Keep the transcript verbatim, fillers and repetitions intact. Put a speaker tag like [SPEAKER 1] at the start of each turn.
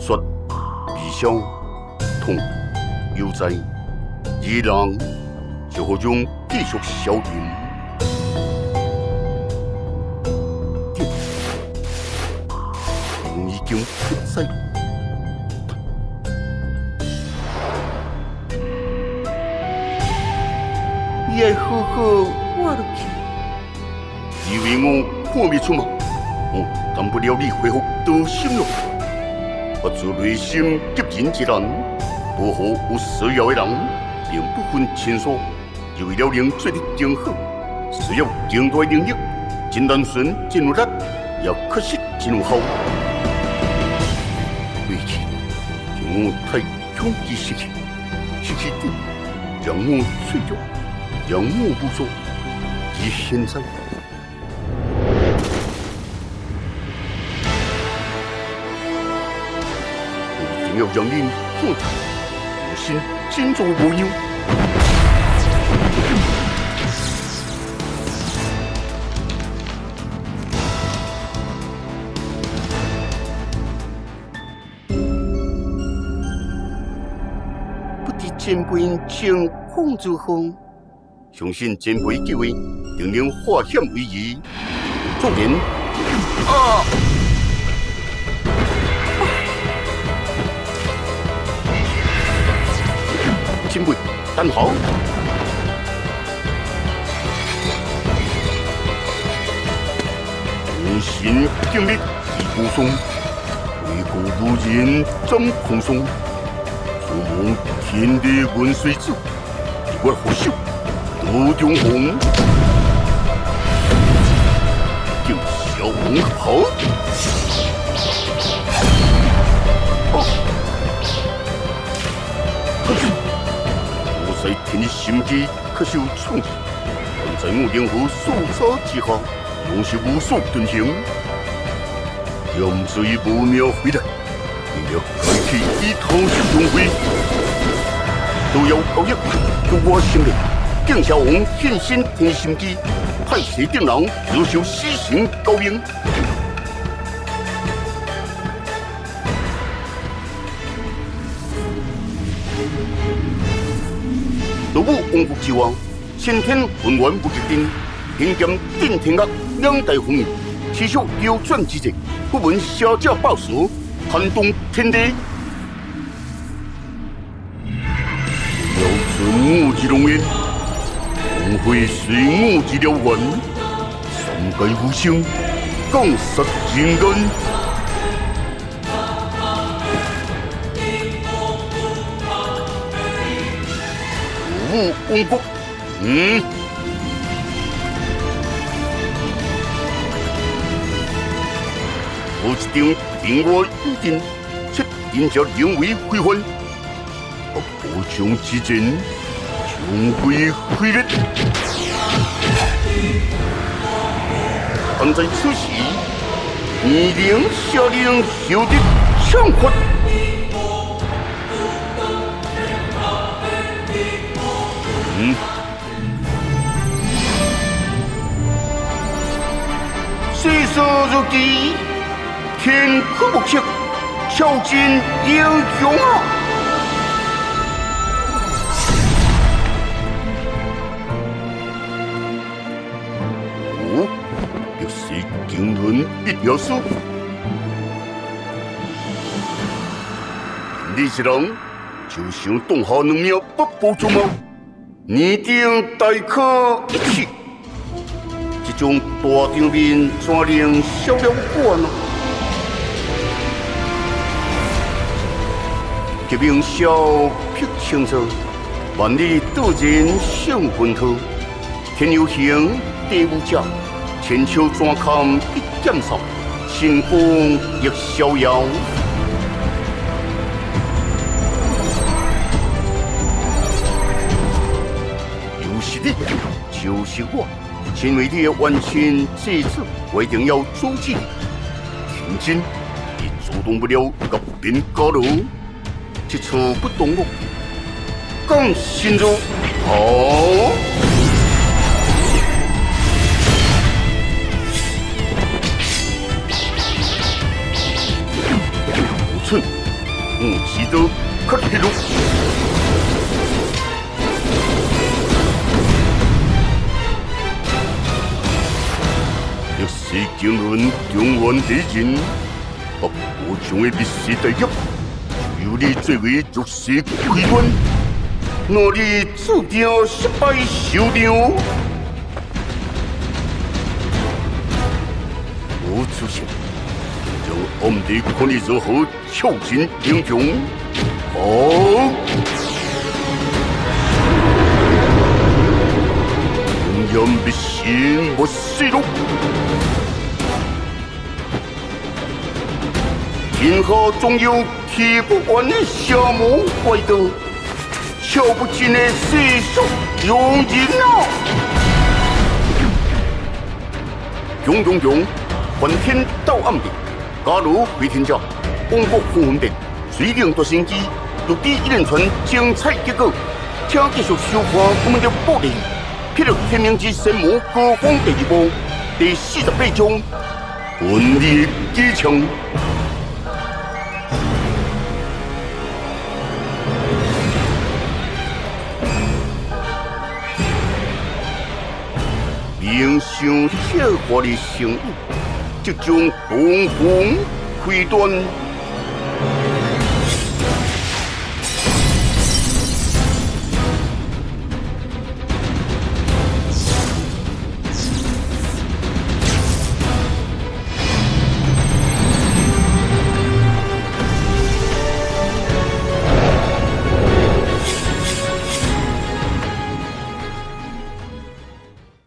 [SPEAKER 1] 说微笑痛悠哉，依然就好像继续消停。天已经不在。 你要好好活落去，以为我看不出吗？我当不了你恢复道心了。发自内心急人之难，保护有需要的人，并不分亲疏。为了令做得更好，需要更大的能力。真单纯，真有力，也确实真有效。过去，让我太恐惧失去，失去你，让我脆弱。 让我无助，而现在，我一定要让你看到我心真正的模样。不敌前辈请控制风。 相信前辈计划定能化险为夷。纵然啊，前辈等好。人心经历已无松，为国无人怎空松？出望天地万岁子，我何手？ 吴中红，叫小红好。哦，我在天的心机可是有创意，但在我灵魂所造之下，总是无所遁形。염罪无妙回来，为了开启一头雄辉，都要靠一救我性命。 敬小王献身天心机，派谁定人接受死刑高明。罗武王国之王，先天浑圆不结定，偏兼定天厄两大封印，持续流转之际，不闻侠者报仇，撼动天地。要尊我之龙焉。 不会随我之了缘，三界无声，降杀人间。武王国，嗯，我一定定我一定，切定着两位归还，我无上之战。 终归毁灭。但在此时，年龄下令受的惩罚。嗯。世事如棋，天可不测，超尽英雄啊！ 经纶必要书，你是人，就想动下两名不保之矛，拟定大可一起。这种大场面怎能消了我呢？革命小辟清楚，万里渡人胜混土，天有形，地无价。 千秋转看一剑扫，清风亦逍遥。就是你，就是我，身为你的完全妻子，我一定要阻止你。天真，你阻挡不了革命高楼，这次不动我，更心如好。寸嗯，是都克铁路。若是经论中原敌人，北部将会必须第一，由你作为逐世开端，若你注定失败收场。吴主席，将暗地看你如何俏进英雄。好。 永远必信我死路，天下总有提不完的项目怪道，敲不尽的世俗庸人啊！勇勇勇，翻天到暗地，假如回天者，王国富分别，水灵夺先机，欲知一连串精彩结果，请继续收看我们的报道。 《霹雳天命之神魔歌风》第二部第四十八章《本力机枪》。名声显赫的声誉，即将轰轰开端。